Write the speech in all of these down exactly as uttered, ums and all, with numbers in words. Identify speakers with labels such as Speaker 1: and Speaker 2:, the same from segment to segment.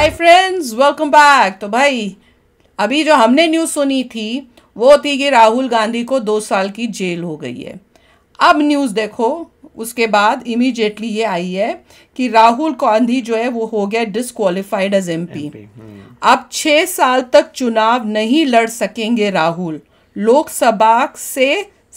Speaker 1: Hi friends, welcome back. तो भाई अभी जो हमने न्यूज़ सुनी थी वो थी कि राहुल गांधी को दो साल की जेल हो गई है। अब न्यूज़ देखो, उसके बाद इमीडिएटली ये आई है कि राहुल गांधी जो है वो हो गया डिस्क्वालिफाइड एज एमपी। अब छः साल तक चुनाव नहीं लड़ सकेंगे राहुल। लोकसभा से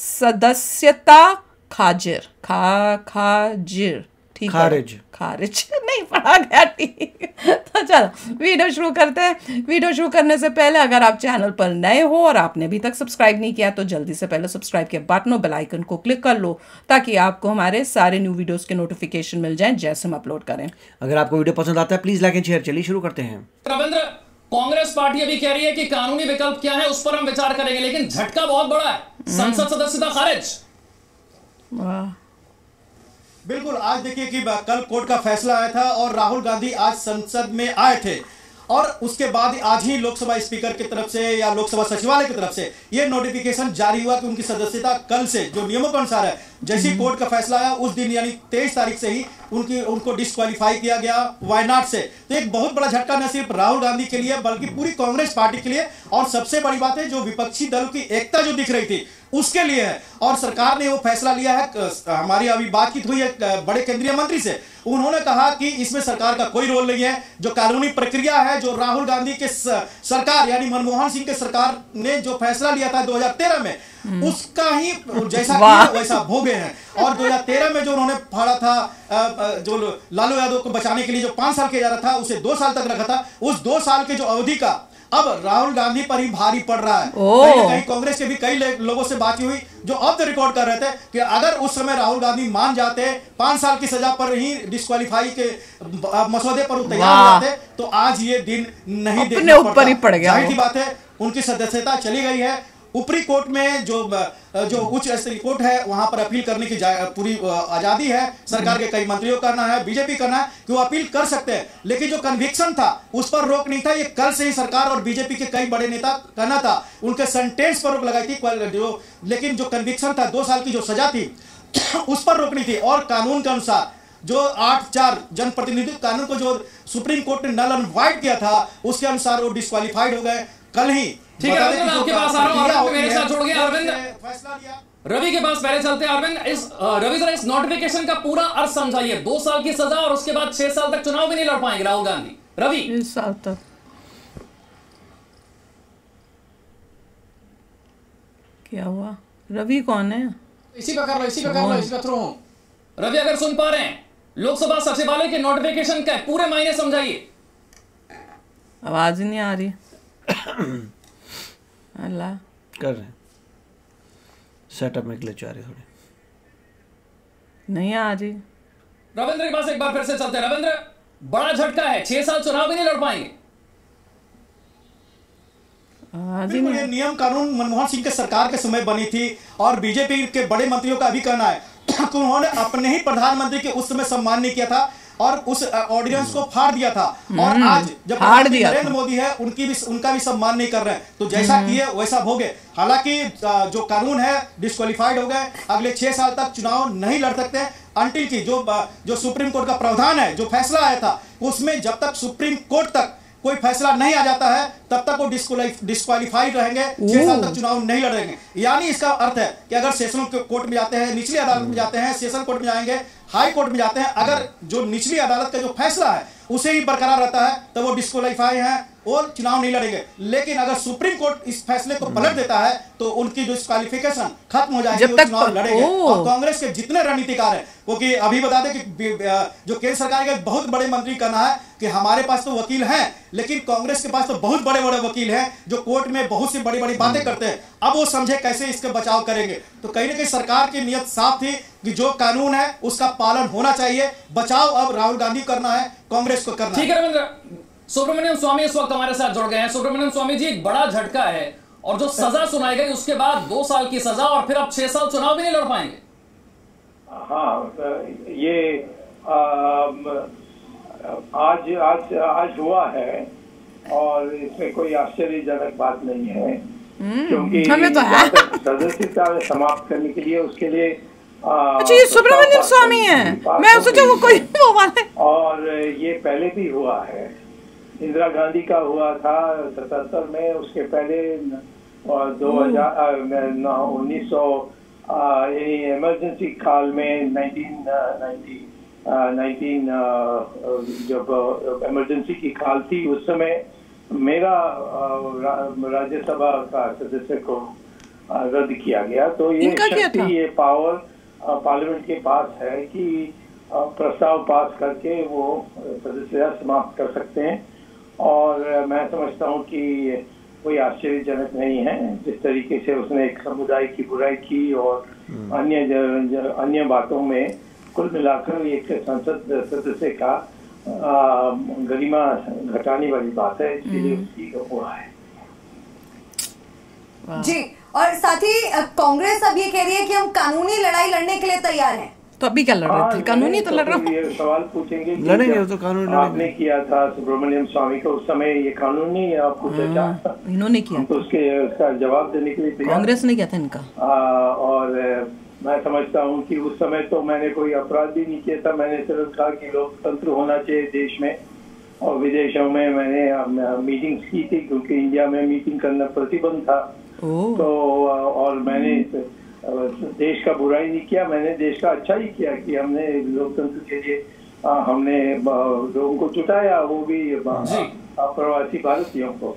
Speaker 1: सदस्यता खाजिर खा खाजिर ठीक
Speaker 2: खारिज
Speaker 1: खारिज नहीं पढ़ा गया ठीक। तो चलो वीडियो शुरू करते हैं। वीडियो शुरू करने से पहले अगर आप चैनल पर नए हो और आपने अभी तक सब्सक्राइब नहीं किया तो जल्दी से पहले सब्सक्राइब के बटन और बेल आइकन को क्लिक कर लो ताकि आपको हमारे सारे न्यू वीडियोस के नोटिफिकेशन मिल जाएं जैसे हम अपलोड करें।
Speaker 2: अगर आपको वीडियो पसंद आता है प्लीज लाइक एंड शेयर। चलिए शुरू करते हैं।
Speaker 3: रविंद्र, कांग्रेस पार्टी अभी कह रही है कि कानूनी विकल्प क्या है उस पर हम विचार करेंगे, लेकिन झटका बहुत बड़ा है, संसद सदस्यता खारिज।
Speaker 1: वाह,
Speaker 4: बिल्कुल। आज देखिए कि कल कोर्ट का फैसला आया था और राहुल गांधी आज संसद में आए थे और उसके बाद आज ही लोकसभा स्पीकर की तरफ से या लोकसभा सचिवालय की तरफ से यह नोटिफिकेशन जारी हुआ कि उनकी सदस्यता कल से जो नियमों के अनुसार है, जैसे कोर्ट का फैसला आया उस दिन यानी तेईस तारीख से ही उनकी उनको डिस्क्वालीफाई किया गया वायनाड से। तो एक बहुत बड़ा झटका न सिर्फ राहुल गांधी के लिए बल्कि पूरी कांग्रेस पार्टी के लिए, और सबसे बड़ी बात है जो विपक्षी दलों की एकता जो दिख रही थी उसके लिए है। और सरकार ने वो फैसला लिया है। हमारी अभी बातचीत हुई है बड़े केंद्रीय मंत्री से, उन्होंने कहा कि इसमें सरकार का कोई रोल नहीं है। जो कानूनी प्रक्रिया है, जो राहुल गांधी के सरकार यानी मनमोहन सिंह के सरकार ने जो फैसला लिया था दो हज़ार तेरह में, उसका ही जैसा किया वैसा भोगे हैं। और दो हज़ार तेरह में जो उन्होंने फाड़ा था, जो लालू यादव को बचाने के लिए जो पांच साल किया जा रहा था उसे दो साल तक रखा था, उस दो साल के जो अवधि का अब राहुल गांधी पर ही भारी पड़ रहा है। कहीं ना कहीं कांग्रेस के भी कई लोगों से बात हुई जो ऑफ द रिकॉर्ड कर रहे थे कि अगर उस समय राहुल गांधी मान जाते, पांच साल की सजा पर ही डिस्क्वालीफाई के मसौदे पर तैयार हो जाते तो आज ये दिन नहीं देखने ऊपर ही पड़ गया। जाहिर सी बात है उनकी सदस्यता चली गई है। ऊपरी कोर्ट में जो जो उच्च स्तरीय कोर्ट है वहां पर अपील करने की पूरी आजादी है। सरकार के कई मंत्रियों को करना है, बीजेपी करना है कि वो अपील कर सकते हैं, लेकिन जो कन्विक्शन था उस पर रोक नहीं था। ये कल से ही सरकार और बीजेपी के कई बड़े नेता कहना था, उनके सेंटेंस पर रोक लगाई थी जो, लेकिन जो कन्विक्शन था दो साल की जो सजा थी उस पर रोक नहीं थी। और कानून के अनुसार जो आठ चार जनप्रतिनिधित्व कानून को जो सुप्रीम कोर्ट ने नल एंड वाइड किया था उसके अनुसार वो डिस्क्वालीफाइड हो गए कल ही।
Speaker 3: ठीक है अरविंद, आपके पास आ रहा हूं, मेरे साथ जुड़ गए अरविंद।
Speaker 4: फैसला लिया
Speaker 3: रवि के पास पहले चलते हैं। अरविंद, इस रवि जरा इस नोटिफिकेशन का पूरा अर्थ समझाइए। दो साल की सजा और उसके बाद छह साल तक चुनाव भी नहीं लड़ पाएंगे राहुल गांधी। रवि,
Speaker 1: इस साल तक क्या हुआ? रवि कौन है?
Speaker 3: इसी पे कर लो, इसी पे कर लो, इसी पे थ्रो। रवि अगर सुन पा रहे हैं, लोकसभा सचिवालय के नोटिफिकेशन का पूरे मायने समझाइए।
Speaker 1: आवाज ही नहीं आ रही। अल्लाह
Speaker 2: कर रहे हैं सेटअप में ग्लिच आ रही थोड़ी,
Speaker 1: नहीं आ रही।
Speaker 3: रविंद्र के पास एक बार फिर से चलते हैं। रविंद्र, बड़ा झटका है, छह साल चुनाव भी नहीं लड़ पाएंगे।
Speaker 4: बिल्कुल, ये नियम कानून मनमोहन सिंह के सरकार के समय बनी थी और बीजेपी के बड़े मंत्रियों का भी कहना है कि उन्होंने अपने ही प्रधानमंत्री के उस समय सम्मान नहीं किया था और उस ऑर्डिनेंस को फाड़ दिया था। और आज जब नरेंद्र मोदी है उनकी भी उनका भी सम्मान नहीं कर रहे हैं, तो जैसा किए वैसा भोगे। हालांकि जो कानून है डिस्क्वालीफाइड हो गए, अगले छह साल तक चुनाव नहीं लड़ सकते अंटिल की जो जो सुप्रीम कोर्ट का प्रावधान है, जो फैसला आया था उसमें जब तक सुप्रीम कोर्ट तक कोई फैसला नहीं आ जाता है तब तक वो डिस्क्वालीफाइड रहेंगे, छह साल तक चुनाव नहीं लड़ेंगे। यानी इसका अर्थ है कि अगर सेशन कोर्ट में जाते हैं, निचली अदालत में जाते हैं, सेशन कोर्ट में जाएंगे, हाई कोर्ट में जाते हैं, अगर जो निचली अदालत का जो फैसला है उसे ही बरकरार रहता है तो वो डिस्क्वालीफाई है और चुनाव नहीं लड़ेंगे। लेकिन अगर सुप्रीम कोर्ट इस फैसले को पलट देता है तो उनकी जो डिस्क्वालिफिकेशन खत्म हो जाएगी, वो चुनाव लड़ेंगे। और कांग्रेस के जितने रणनीतिकार हैं, क्योंकि अभी बता दें कि जो केंद्र सरकार के बहुत बड़े मंत्री कहना है कि हमारे पास तो वकील हैं, लेकिन कांग्रेस के पास तो बहुत बड़े बड़े वकील हैं जो कोर्ट में बहुत सी बड़ी बड़ी बातें करते हैं। अब वो समझे कैसे इसका बचाव करेंगे। तो कहीं ना कहीं सरकार की नीयत साफ थी कि जो कानून है उसका पालन होना चाहिए। बचाव अब राहुल गांधी करना है, कांग्रेस को करना है।
Speaker 3: ठीक है रविंद्र, सुब्रमण्यम स्वामी इस वक्त हमारे साथ जुड़ गए हैं। सुब्रमण्यम स्वामी जी, एक बड़ा झटका है और जो सजा सुनाई गई उसके बाद दो साल की सजा और फिर अब छह साल चुनाव भी नहीं लड़ पाएंगे।
Speaker 5: हाँ, ये आज आज आज हुआ है और इसमें कोई आश्चर्यजनक बात नहीं है, क्योंकि
Speaker 1: हमें तो है
Speaker 5: सदस्यता समाप्त करने के लिए उसके लिए
Speaker 1: अच्छा ये सुब्रमण्यम स्वामी है, मैं सोचा वो कोई वो वाला है।
Speaker 5: और ये पहले भी हुआ है इंदिरा गांधी का हुआ था सतहत्तर में, उसके पहले दो हजार उन्नीस सौ इमरजेंसी काल में नाइनटीन नाइनटी नाइनटीन जब इमरजेंसी की काल थी उस समय मेरा राज्यसभा का सदस्य को रद्द किया गया। तो ये शक्ति, ये पावर पार्लियामेंट के पास है कि प्रस्ताव पास करके वो सदस्यता समाप्त कर सकते हैं। और मैं समझता हूँ कि कोई आश्चर्यजनक नहीं है जिस तरीके से उसने एक समुदाय की बुराई की और अन्य ज, ज, अन्य बातों में कुल मिलाकर एक संसद सदस्य का गरिमा घटाने वाली बात है, इसलिए उसकी हुआ है
Speaker 6: जी। और साथ ही कांग्रेस अब ये कह रही है कि हम कानूनी लड़ाई लड़ने के लिए तैयार हैं।
Speaker 1: तो अभी क्या लड़ रहे थे? कानूनी तो लड़ रहा हूँ।
Speaker 5: ये सवाल पूछेंगे
Speaker 2: लड़ेंगे तो कानूनी
Speaker 5: आपने किया था सुब्रमण्यम स्वामी को उस समय, ये कानूनी आप पूछा था?
Speaker 1: इन्होंने किया
Speaker 5: तो उसके उसका जवाब देने के लिए
Speaker 1: कांग्रेस ने किया था इनका।
Speaker 5: और मैं समझता हूँ कि उस समय तो मैंने कोई अपराध भी नहीं किया था। मैंने सिर्फ कहा कि लोकतंत्र होना चाहिए देश में, और विदेशों में मैंने मीटिंग्स की थी क्योंकि इंडिया में मीटिंग करना प्रतिबंध था। तो और मैंने देश का बुराई नहीं किया, मैंने देश का अच्छा ही किया कि हमने लोकतंत्र के लिए हमने लोगों को जुटाया, वो भी प्रवासी भारतीयों को।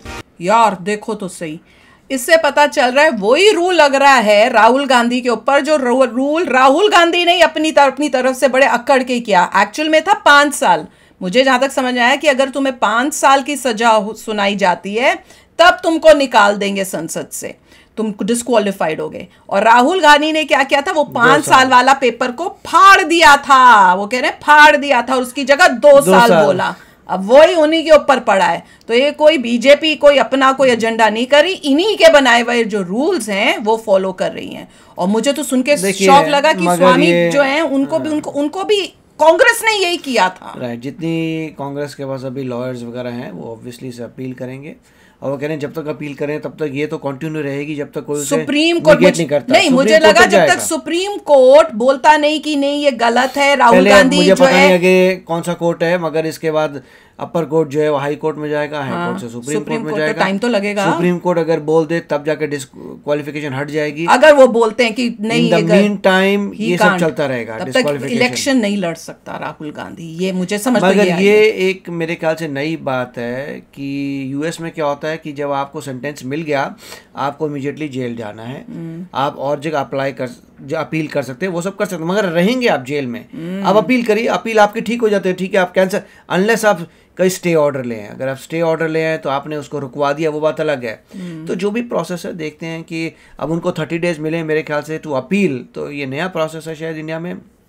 Speaker 1: यार देखो तो सही, इससे पता चल रहा है वही रूल लग रहा है राहुल गांधी के ऊपर, जो रूल राहुल गांधी ने अपनी तरफ अपनी तरफ से बड़े अक्कड़ के किया। एक्चुअल में था पांच साल। मुझे जहां तक समझ आया कि अगर तुम्हें पांच साल की सजा सुनाई जाती है तब तुमको निकाल देंगे संसद से, तुम डिस्क्वालिफाइड हो गए। और राहुल गांधी ने क्या किया था, वो पांच साल वाला पेपर को फाड़ दिया था। वो कह रहे फाड़ दिया था और उसकी जगह दो, दो साल, साल बोला। अब वही उन्हीं के ऊपर पड़ा है। तो ये कोई बीजेपी कोई अपना कोई एजेंडा नहीं कर रही, इन्हीं के बनाए हुए जो रूल्स हैं वो फॉलो कर रही हैं। और मुझे तो सुन के शौक लगा कि स्वामी जो हैं उनको भी उनको उनको भी कांग्रेस ने यही किया था।
Speaker 2: राइट, जितनी कांग्रेस के पास अभी लॉयर्स वगैरह हैं वो ऑब्वियसली से अपील करेंगे, और वो कह रहे हैं जब तक अपील करें तब तक ये तो कंटिन्यू रहेगी जब तक कोई
Speaker 1: सुप्रीम कोर्ट नहीं करता। नहीं, मुझे लगा जब तक सुप्रीम कोर्ट बोलता नहीं कि नहीं ये गलत है, राहुल गांधी
Speaker 2: मुझे
Speaker 1: जो
Speaker 2: पता
Speaker 1: है
Speaker 2: नहीं कौन सा कोर्ट है, मगर इसके बाद अपर कोर्ट जो है वो हाई कोर्ट में जाएगा, हाई कोर्ट से सुप्रीम कोर्ट में जाएगा।
Speaker 1: टाइम तो लगेगा।
Speaker 2: सुप्रीम कोर्ट अगर बोल दे तब जाके डिस्क्वालिफिकेशन हट जाएगी।
Speaker 1: अगर वो बोलते हैं कि नहीं,
Speaker 2: इन द मीन टाइम ये सब चलता रहेगा,
Speaker 1: तब तक इलेक्शन नहीं लड़ सकता राहुल गांधी। ये मुझे समझ में
Speaker 2: मगर ये एक मेरे ख्याल से नई बात है कि यूएस में क्या होता है कि जब आपको सेंटेंस मिल गया आपको इमीडिएटली जेल जाना है। आप और जगह अप्लाई कर जो अपील कर सकते हैं वो सब कर सकते हैं, मगर रहेंगे आप जेल में। अब अपील करिए, अपील आपकी ठीक हो जाते हैं, ठीक है आप कैंसिल, अनलेस आप कई स्टे ऑर्डर ले हैं। अगर आप स्टे ऑर्डर ले हैं तो आपने उसको रुकवा दिया, वो बात अलग है। तो जो भी प्रोसेस है देखते हैं कि अब उनको थर्टी डेज मिले मेरे ख्याल से टू अपील। तो ये नया प्रोसेस है शायद इंडिया में,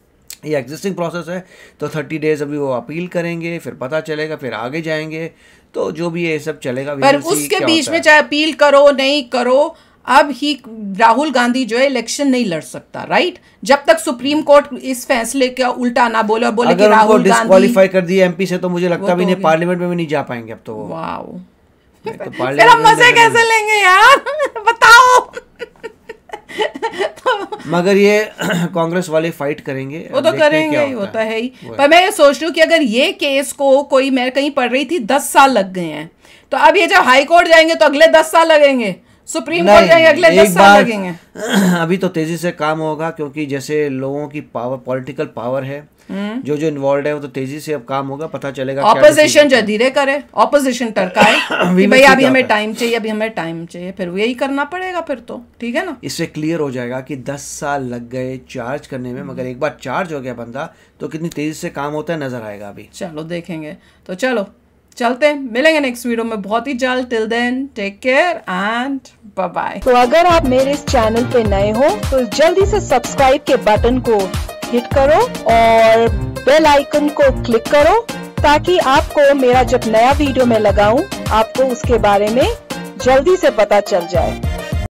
Speaker 2: ये एग्जिस्टिंग प्रोसेस है। तो थर्टी डेज अभी वो अपील करेंगे, फिर पता चलेगा, फिर आगे जाएंगे। तो जो भी ये सब चलेगा,
Speaker 1: पर उसके बीच में चाहे अपील करो नहीं करो, अब ही राहुल गांधी जो है इलेक्शन नहीं लड़ सकता, राइट? जब तक सुप्रीम कोर्ट इस फैसले का उल्टा ना बोले और बोले कि राहुल गांधी
Speaker 2: डिस्क्वालीफाई कर दिया एमपी से, तो मुझे लगता भी नहीं पार्लियामेंट में भी नहीं जा पाएंगे अब तो।
Speaker 1: वाओ,
Speaker 2: तो
Speaker 1: फिर हम मजे कैसे लेंगे यार बताओ।
Speaker 2: मगर ये कांग्रेस वाले फाइट करेंगे,
Speaker 1: वो तो करेंगे ही, वो तो है ही। पर मैं ये सोच रही हूँ कि अगर ये केस को कोई, मैं कहीं पढ़ रही थी दस साल लग गए हैं, तो अब ये जब हाई कोर्ट जाएंगे तो अगले दस साल लगेंगे, सुप्रीम कोर्ट जाएंगे अगले दस साल लगेंगे।
Speaker 2: अभी तो तेजी से काम होगा क्योंकि जैसे लोगों की पावर, पॉलिटिकल पावर है, जो जो इन्वॉल्व है वो तो तेजी से अब काम होगा, पता चलेगा।
Speaker 1: ऑपोजिशन जो धीरे करे, ऑपोजिशन टरकाए कि भाई अभी हमें टाइम चाहिए, अभी हमें टाइम चाहिए, फिर यही करना पड़ेगा फिर तो, ठीक है ना।
Speaker 2: इससे क्लियर हो जाएगा कि दस साल लग गए चार्ज करने में, मगर एक बार चार्ज हो गया बंदा तो कितनी तेजी से काम होता है नजर आएगा अभी।
Speaker 1: चलो देखेंगे। तो चलो चलते हैं, मिलेंगे नेक्स्ट वीडियो में बहुत ही जल्द। Till then take care and bye bye.
Speaker 7: तो अगर आप मेरे इस चैनल पे नए हो तो जल्दी से सब्सक्राइब के बटन को हिट करो और बेल आइकन को क्लिक करो ताकि आपको मेरा जब नया वीडियो मैं लगाऊं आपको उसके बारे में जल्दी से पता चल जाए।